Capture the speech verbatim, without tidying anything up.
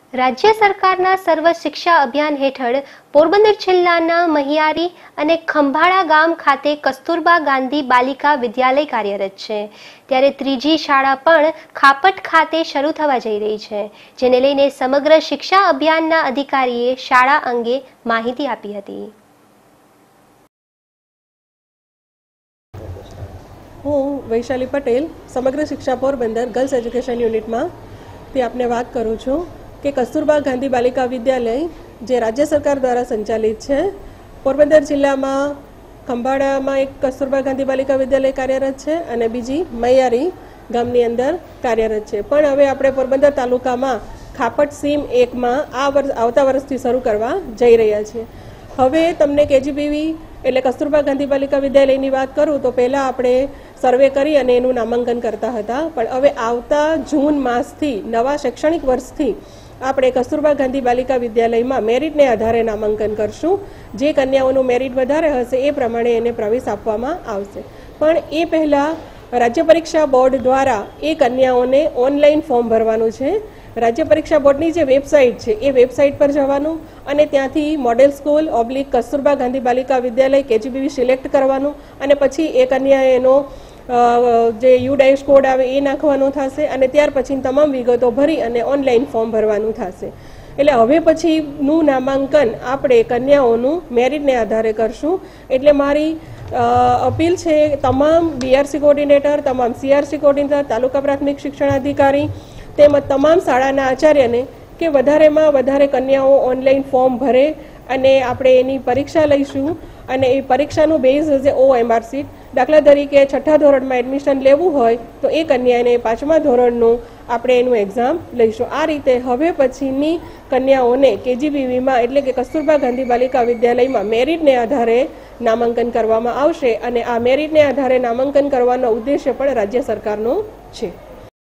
રાજ્ય સરકારના સર્વ શિક્ષા અભિયાન હેઠળ પોરબંદર જિલ્લાના મહિયારી અને ખંભાળા ગામ ખાતે કસ્તુરબા ગાંધી બાલિકા વિદ્યાલય કાર્યરત છે, ત્યારે ત્રીજી શાળા પણ ખાપટ ખાતે શરૂ થવા જઈ રહી છે, જેને લઈને સમગ્ર શિક્ષા અભિયાનના અધિકારીએ શાળા અંગે માહિતી આપી હતી। હું વૈશાલી પટેલ સમગ્ર શિક્ષા પોરબંદર ગર્લ્સ એજ્યુકેશન યુનિટમાં તે આપને વાત કરું છું કે કસ્તુરબા ગાંધી બાલિકા વિદ્યાલય જે રાજ્ય સરકાર દ્વારા સંચાલિત છે, પોરબંદર જિલ્લામાં ખંભાળામાં એક કસ્તુરબા ગાંધી બાલિકા વિદ્યાલય કાર્યરત છે અને બીજી મૈયારી ગામની અંદર કાર્યરત છે। પણ હવે આપણે પોરબંદર તાલુકામાં ખાપટ સીમ એકમાં આ વર્ષ આવતા વર્ષથી શરૂ કરવા જઈ રહ્યા છીએ। હવે તમને કેજીબીવી એટલે કસ્તુરબા ગાંધી બાલિકા વિદ્યાલયની વાત કરું તો પહેલાં આપણે સર્વે કરી અને એનું નામાંકન કરતા હતા, પણ હવે આવતા જૂન માસથી નવા શૈક્ષણિક વર્ષથી આપણે કસ્તુરબા ગાંધી બાલિકા વિદ્યાલયમાં મેરિટને આધારે નામાંકન કરશું। જે કન્યાઓનું મેરિટ વધારે હશે એ પ્રમાણે એને પ્રવેશ આપવામાં આવશે। પણ એ પહેલાં રાજ્ય પરીક્ષા બોર્ડ દ્વારા એ કન્યાઓને ઓનલાઈન ફોર્મ ભરવાનું છે। રાજ્ય પરીક્ષા બોર્ડની જે વેબસાઇટ છે એ વેબસાઇટ પર જવાનું અને ત્યાંથી model school oblique Kasturba Gandhi Balika Vidyalaya KGBV select કરવાનું અને પછી એ કન્યાએ એનો જે યુ ડાયસ કોડ આવે એ નાખવાનો થશે અને ત્યાર પછી તમામ વિગતો ભરી અને ઓનલાઈન ફોર્મ ભરવાનું થશે। એટલે હવે પછીનું નામાંકન આપણે કન્યાઓનું મેરિટને આધારે કરશું। એટલે મારી અપીલ છે તમામ બીઆરસી કોર્ડિનેટર, તમામ સીઆરસી કોર્ડિનેટર, તાલુકા પ્રાથમિક શિક્ષણાધિકારી તેમજ તમામ શાળાના આચાર્યને કે વધારેમાં વધારે કન્યાઓ ઓનલાઈન ફોર્મ ભરે અને આપણે એની પરીક્ષા લઈશું અને એ પરીક્ષાનું બેઝ હશે ઓએમઆર સીટ। દાખલા તરીકે છઠ્ઠા ધોરણમાં એડમિશન લેવું હોય તો એ કન્યાને પાંચમા ધોરણનું આપણે એનું એક્ઝામ લઈશું। આ રીતે હવે પછીની કન્યાઓને કેજીબીવીમાં એટલે કે કસ્તુરબા ગાંધી બાલિકા વિદ્યાલયમાં મેરિટને આધારે નામાંકન કરવામાં આવશે અને આ મેરિટને આધારે નામાંકન કરવાનો ઉદ્દેશ્ય પણ રાજ્ય સરકારનો છે।